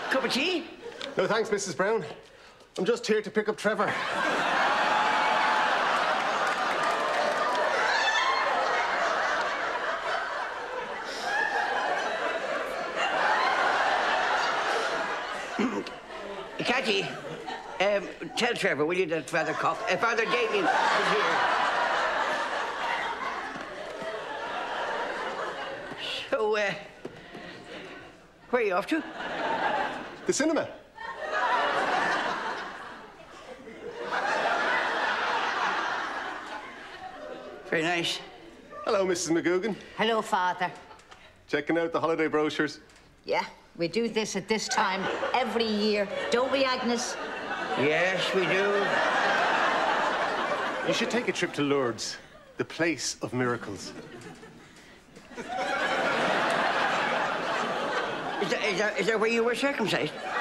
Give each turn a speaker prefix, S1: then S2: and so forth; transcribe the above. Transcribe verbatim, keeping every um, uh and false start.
S1: Cup of tea?
S2: No thanks, Missus Brown. I'm just here to pick up Trevor.
S1: Catty, um, tell Trevor, will you, that Father Cock, uh, Father Damien is here. So, uh, where are you off to?
S2: The cinema.
S1: Very nice.
S2: Hello, Missus McGugan.
S3: Hello, Father.
S2: Checking out the holiday brochures.
S3: Yeah, we do this at this time every year, don't we, Agnes?
S1: Yes, we do.
S2: You should take a trip to Lourdes, the place of miracles.
S1: Is that, is that, is that where you were circumcised?